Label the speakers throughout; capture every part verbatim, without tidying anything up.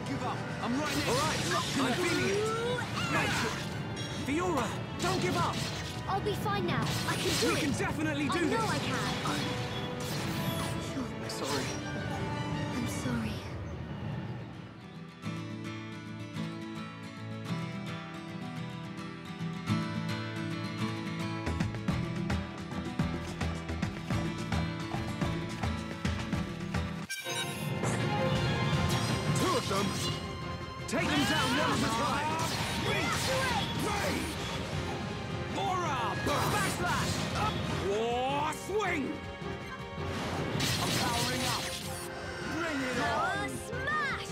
Speaker 1: Don't give up. I'm right next.
Speaker 2: All right, I'm feeling it. Fiora, don't give up.
Speaker 3: I'll be fine now. I can do
Speaker 2: We
Speaker 3: it.
Speaker 2: can definitely do
Speaker 3: I
Speaker 2: this.
Speaker 3: know I can.
Speaker 2: I'm sorry.
Speaker 3: I'm sorry.
Speaker 2: Two of them. Take them down one at a time. Aura! Backslash! War swing!
Speaker 1: I'm powering up. Bring it
Speaker 3: Power
Speaker 1: on.
Speaker 3: smash!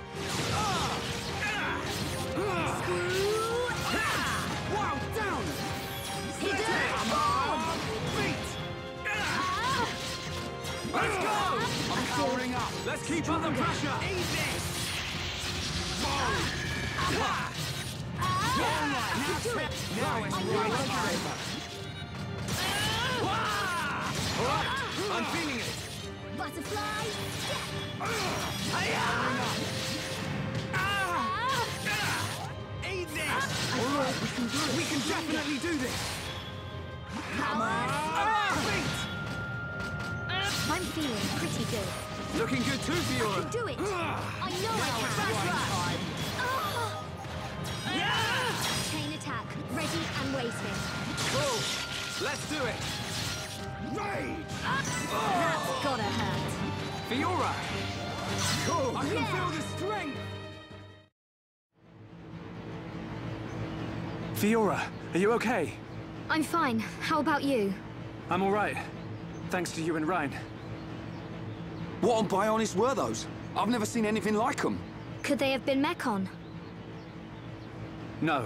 Speaker 2: Wow, down!
Speaker 3: Hidden bomb!
Speaker 1: Beat.
Speaker 3: Ah!
Speaker 2: Let's go!
Speaker 1: I'm powering up.
Speaker 2: Let's keep up the pressure!
Speaker 1: Easy.
Speaker 3: Ah!
Speaker 1: Now
Speaker 3: Do it!
Speaker 1: Now it's
Speaker 3: I know
Speaker 1: right
Speaker 3: I
Speaker 1: on
Speaker 3: can.
Speaker 1: paper.
Speaker 2: All right, I'm feeling it.
Speaker 3: Butterfly step!
Speaker 1: Easy.
Speaker 2: All right, we can do it. We can definitely do this.
Speaker 3: Power!
Speaker 2: Ah,
Speaker 3: I'm feeling pretty good.
Speaker 2: beat. Looking good too,
Speaker 3: I
Speaker 2: Fiora.
Speaker 3: can do it! I know I can!
Speaker 1: Right
Speaker 3: Ah! Chain attack, ready and waiting.
Speaker 2: Cool. Let's do it.
Speaker 1: Rage.
Speaker 3: That's gotta hurt.
Speaker 2: Fiora. Cool. I can
Speaker 3: Yeah.
Speaker 2: feel the strength. Fiora, are you okay?
Speaker 3: I'm fine. How about you?
Speaker 2: I'm all right. Thanks to you and Ryan.
Speaker 4: What on Bionis were those? I've never seen anything like them.
Speaker 3: Could they have been Mechon?
Speaker 2: No.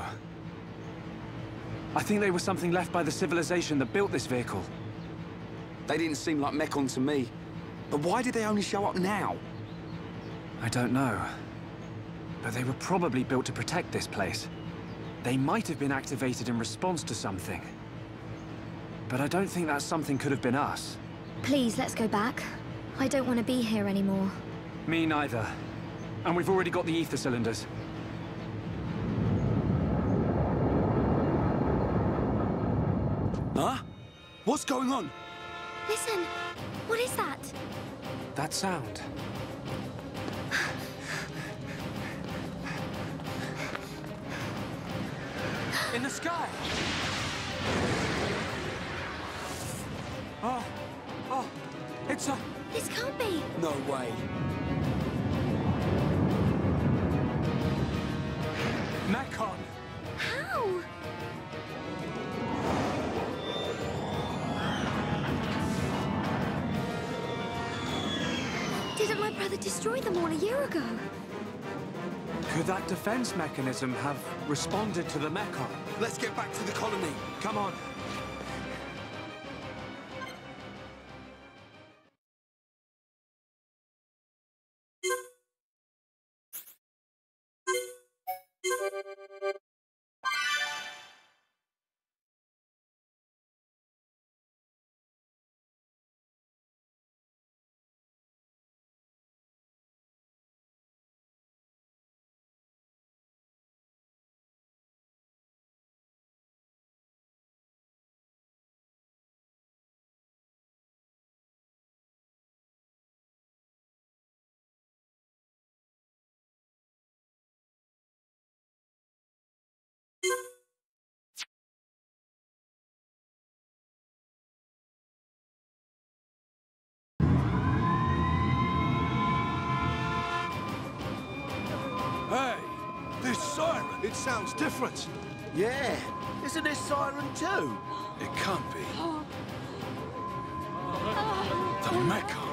Speaker 2: I think they were something left by the civilization that built this vehicle.
Speaker 4: They didn't seem like Mechon to me. But why did they only show up now?
Speaker 2: I don't know. But they were probably built to protect this place. They might have been activated in response to something. But I don't think that something could have been us.
Speaker 3: Please, let's go back. I don't want to be here anymore.
Speaker 2: Me neither. And we've already got the ether cylinders.
Speaker 4: Huh? What's going on?
Speaker 3: Listen, what is that?
Speaker 2: That sound. In the sky! Oh, oh, it's a...
Speaker 3: This can't be.
Speaker 4: No way.
Speaker 2: Mechon!
Speaker 3: How? Didn't my brother destroy them all a year ago?
Speaker 2: Could that defense mechanism have responded to the Mechon?
Speaker 4: Let's get back to the colony.
Speaker 2: Come on.
Speaker 5: Hey, this siren, it sounds different.
Speaker 6: Yeah, isn't this siren too?
Speaker 5: It can't be. The Mechon.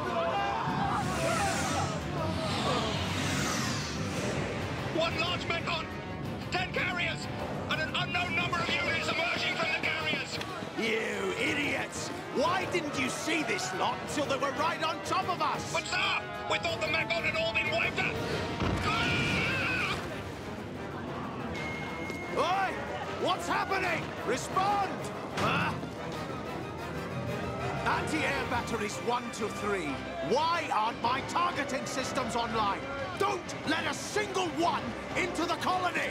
Speaker 7: One large Mechon, ten carriers, and an unknown number of units emerging from the carriers.
Speaker 6: You idiots! Why didn't you see this lot until they were right on top of us?
Speaker 7: But sir, we thought the Mechon had all been wiped out. Ah!
Speaker 6: Oi! What's happening? Respond! Huh? Anti-air batteries one to three. Why aren't my targeting systems online? Don't let a single one into the colony!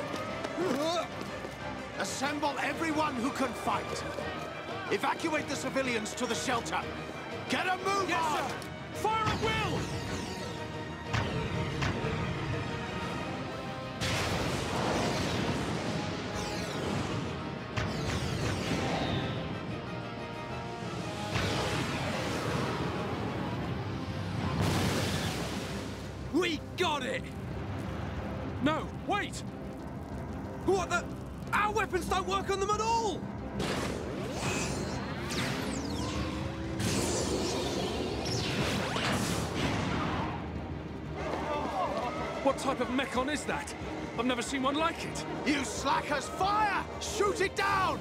Speaker 6: Assemble everyone who can fight. Evacuate the civilians to the shelter. Get a move
Speaker 1: Yes,
Speaker 6: on!
Speaker 1: sir. Fire at will!
Speaker 5: We got it! No, wait! What the? Our weapons don't work on them at all!
Speaker 8: What type of mechon is that? I've never seen one like it.
Speaker 6: You slackers, fire! Shoot it down!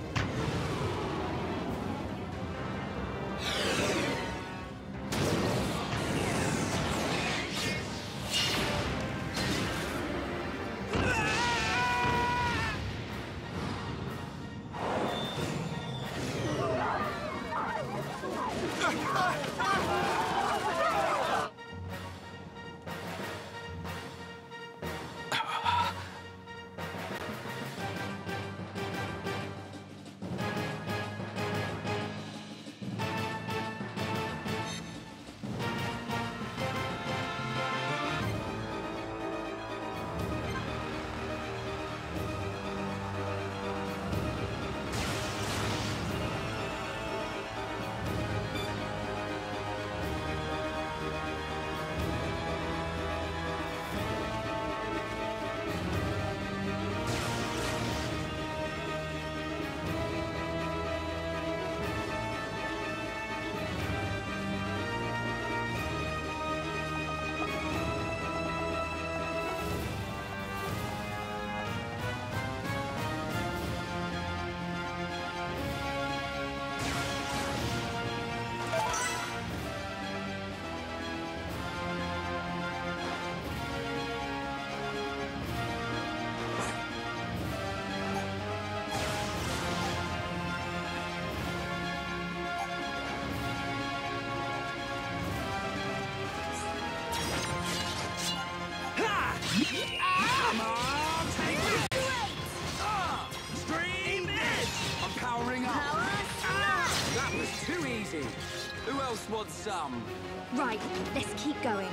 Speaker 1: Come on, take it! Ah! Stream edge!
Speaker 4: I'm powering up.
Speaker 1: Ah!
Speaker 4: That was too easy. Who else wants some?
Speaker 3: Right, let's keep going.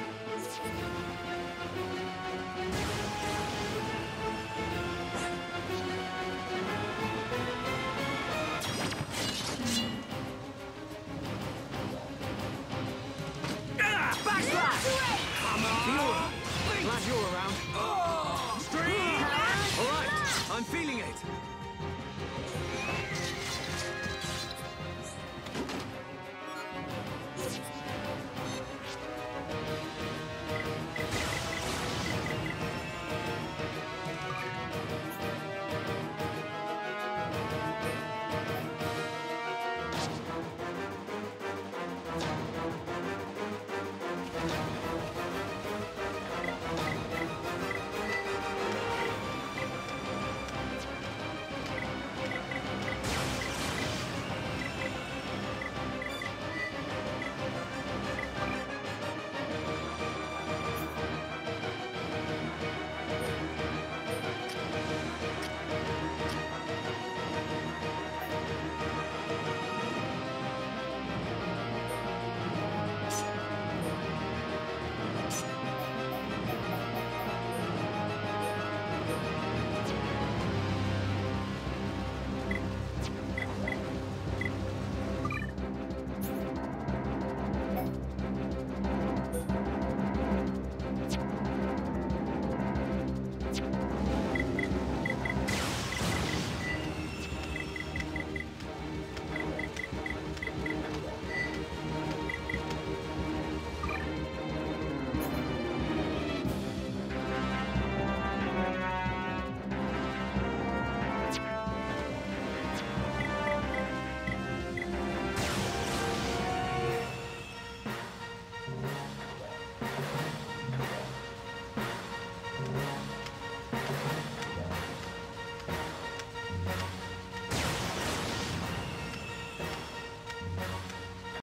Speaker 1: Ah! Backslash! Come on!
Speaker 4: Glad you're around.
Speaker 1: Stream edge!
Speaker 4: All right, I'm feeling it.